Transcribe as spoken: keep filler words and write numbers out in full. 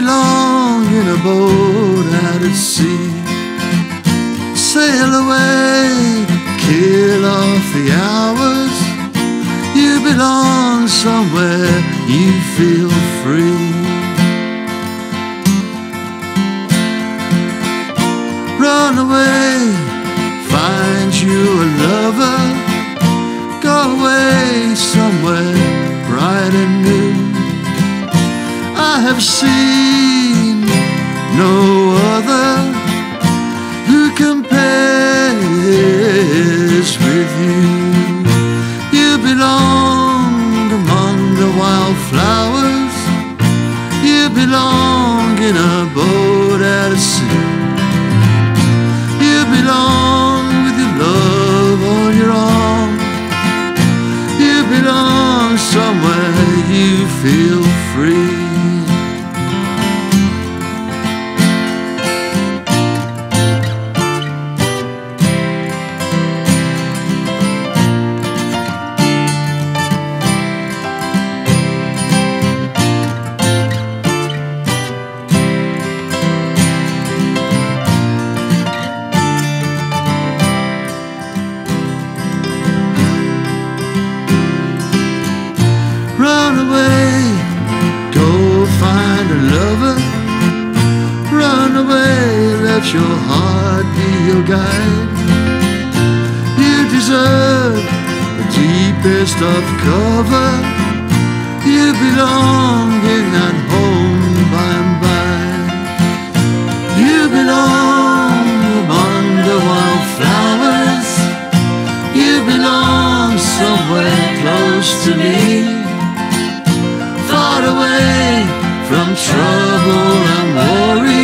belong in a boat out at sea. Sail away, kill off the hours. You belong somewhere, you feel free. Run away, find you a lover. Go away somewhere bright and new. I have seen no other who compares with you. You belong among the wildflowers. You belong in a boat out at sea. You belong with your love on your arm. You belong somewhere you feel free. Run away, go find a lover. Run away, let your heart be your guide. You deserve the deepest of cover. You belong in that home by and by. You belong among the wildflowers. You belong somewhere close to me, far away from trouble and worry.